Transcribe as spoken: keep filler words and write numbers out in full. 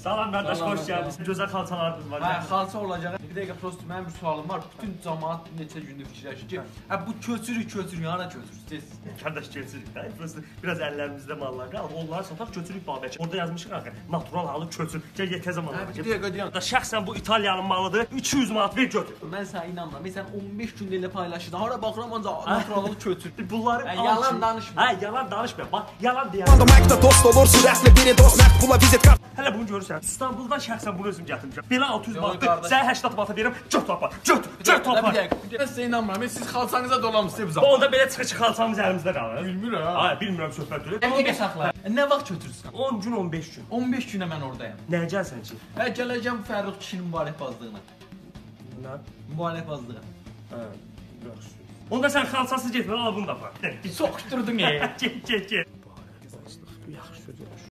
Salam qardaş, Salam, xoş gəldiniz. Gözəl xalçalarınız var. Hə, xalça olacaq. Bir dəqiqə prosto mənim bir sualım var. Bütün cəmaət neçə gündür fikirləşir ki, hə bu köçürük, köçürük, hara köçürürsüz? Qardaş keçirik də. Prosta biraz əllərimizdə mallar qalıb. Onları sataq köçürük Babək. Orada yazmışıq axı. Natural halı köçür. Gəl yetə zaman. Hə, bir dəqiqə deyəm. Da şəxsən bu İtaliyanın malıdır. üç yüz manat ver götür. Mən sənə inanmıram. Sən on beş gündə ilə paylaşırsan. Hara baxıram ancaq naturalı köçür. Bunları Hə, yalan danışma. Hə, yalan danışma. Bax, yalan deyirəm. Quando Mike'da dost olur sürətli biri dost Mert pula vizit kart. Hələ bunu görürsən. İstanbuldan şəxsən bunu özüm gətirmişəm. Belə altı yüz Yox, manatdır. qardaş. Sən səksən manata verirəm. Göt apar. Göt. Göt Bir apar. dəqiqə, bir dəqiqə. Mən sizə inanmıram. Mən siz xalçanıza dolamısınız bu zaman. Onda belə çıxır ki, xalçamız əlimizdə qalır. Bilmirəm. Ay, bilmirəm söhbət deyil. Dəqiqə saxla. Nə vaxt köçürsən? on gün, on beş gün. on beş günə mən oradayam. Nəyə gəlsən ki? Hə, gələcəm Fərrux kişinin mübarəkbazlığına. Nə? Mübarəkbazlığa. Hə, yaxşı. Onda sən xalçasız getmə, al bunu da apar. Soxuşdurdun e. Get, get, get.